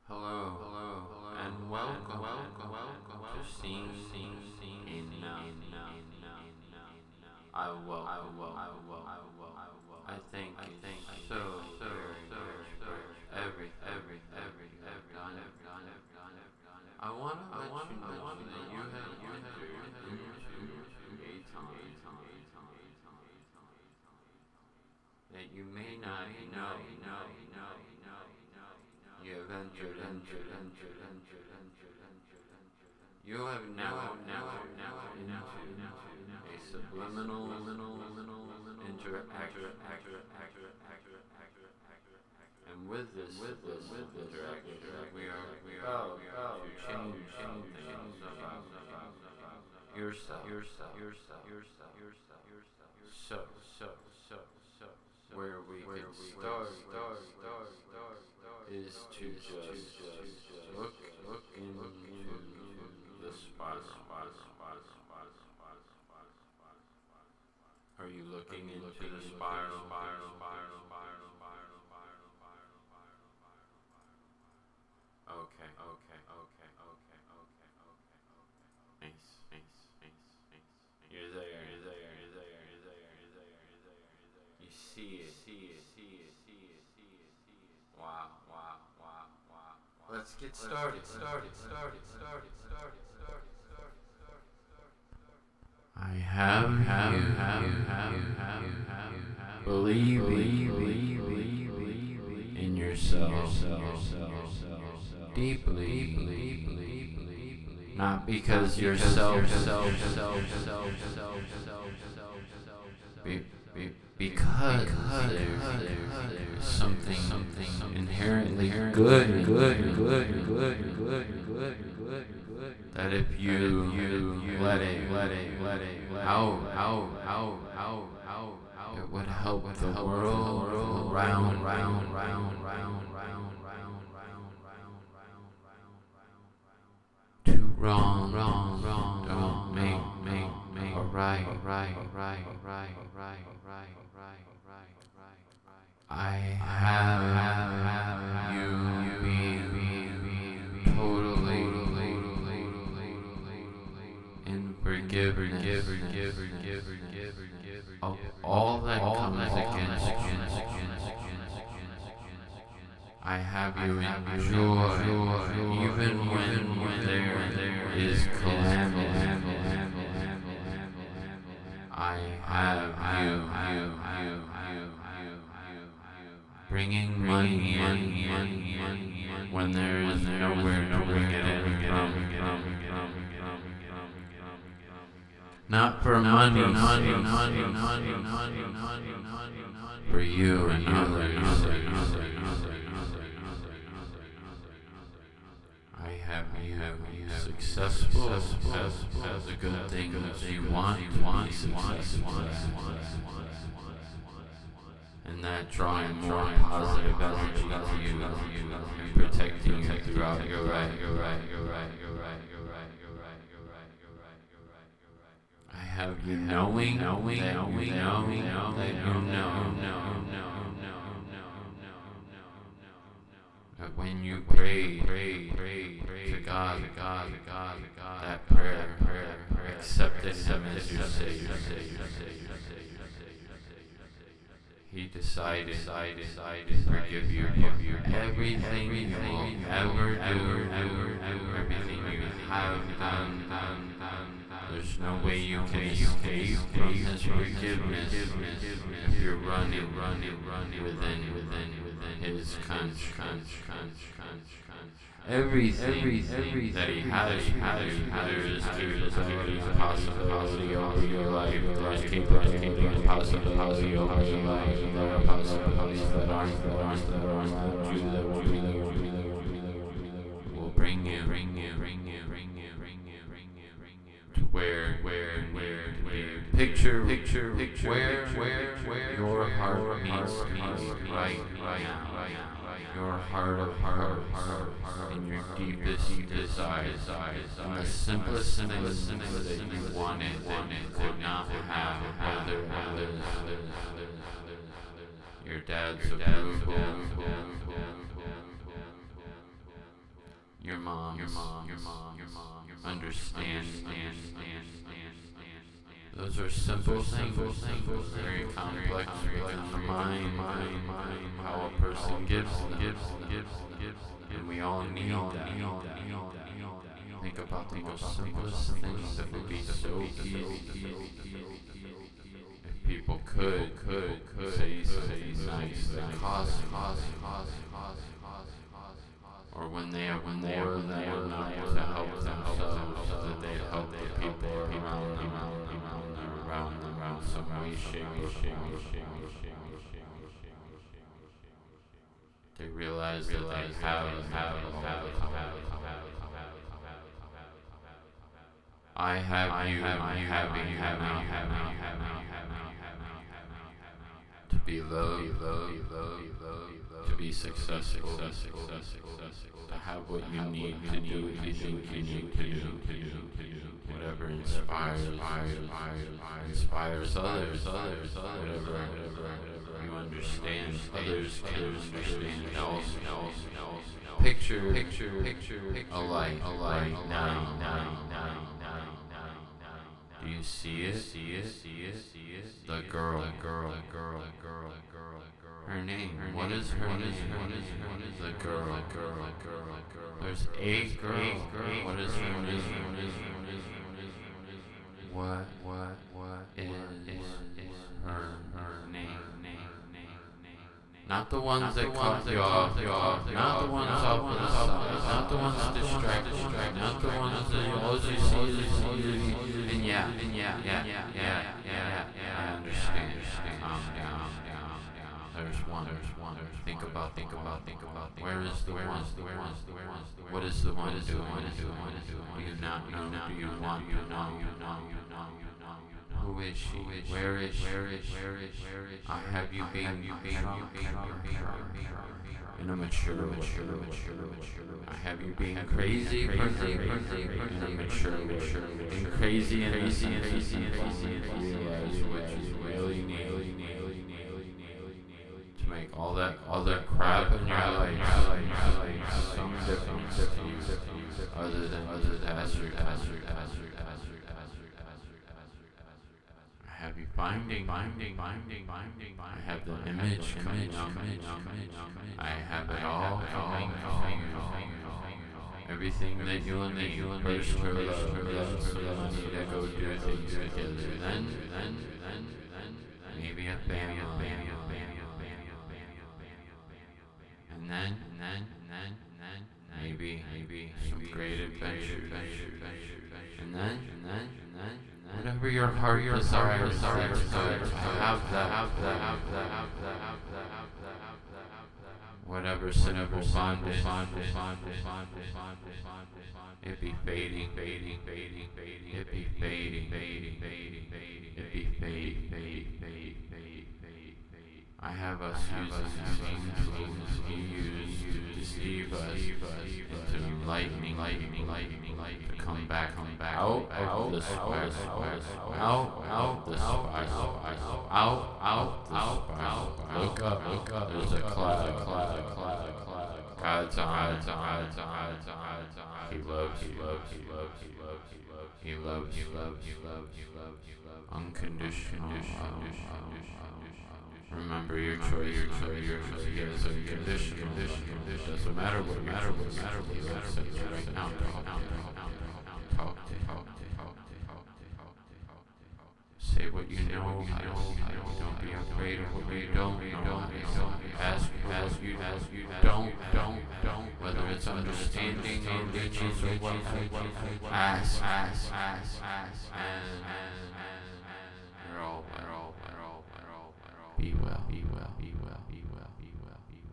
Hello, and welcome to Scene in I thank you so very everything you have done. I want to let you know that you have entered into a time that you may not know. You have entered. You have now into a subliminal interaction. And with this interaction, we are about to change something about yourself. So, where we can start is to just look into the spiral. Are you looking into the spiral? Okay. Nice. You're there. You see it. Wow. Let's get started. I have believe in yourself deeply, not because yourself because there's something inherently good that if you let it out, it would help the world round. Too wrong. Don't make a right. I have you be totally in forgiveness of all that comes against you. I have you in joy, even when there is calamity. I have you bringing money when there is nowhere to bring it in from. Not for money, for you and others. I have you successful as the good things you want to be successful, and that drawing more positive energy to you and protecting you throughout your life. I have you knowing that you know that when you pray to God, that prayer accepted Him as your Savior. He decided to forgive you everything you will ever do, everything you have done. There's no way you can escape from His forgiveness if you're running within His conscience. Everything that He has there is capability and possibility over your life. There's capability and possibility over your life. There are possibilities that aren't you, that will bring you to where picture where your heart meets right now. Your heart of hearts and your deepest desires and the simplest things that you wanted could not have, whether your dad's approval, your mom, understand. Those are simple things, very complex within the mind, how a person gives, and we all need that. Think about the most simplest things that would be so easy if people could say something nice that costs, or when they have more than enough to help themselves, that they help the people around them in some way, shape, or form. They realize that they have. I have you, to be loved, to be successful, to have what you need to do, if you think you need to do, whatever inspires others, whatever you understand, others can understand also. Picture a light right now. Do you see it? The girl. Her name. What is her name? The girl. There's a girl. What is her name? What is her name? Not the ones that cut you off, not the ones off to the side, not the ones that distract you, not the ones that all you see, and yeah, I understand. Calm down. There's one. Think about. Where is the one? What is the one doing? Do you not know? Do you want to know? Who is she? Where is she? I have you being in a mature. I have you being crazy, in a mature, and crazy and easy. Realize what you really need to make all that crap in your life some difference to you, other than hazard. I have you finding. I have the image coming out. I have it all coming. Everything that you'll need. First her love, so you need to go do things together. Then maybe a family. And then maybe some great adventure. And then whatever your heart desires, have that. Whatever simple bondage, it be fading, it be fading. I have us using the same tools he used to deceive us into lightning, to come back out of the spiral, out the spiral. Look up, there's a cloud. God's on. He loves you. Unconditional. Remember your choice. Yes, unconditional. Doesn't matter what. He loves you right now. Talk. Say what you know. Don't be afraid of what you don't know. Ask what you don't. Whether it's understanding or riches or what. Ask. Be well.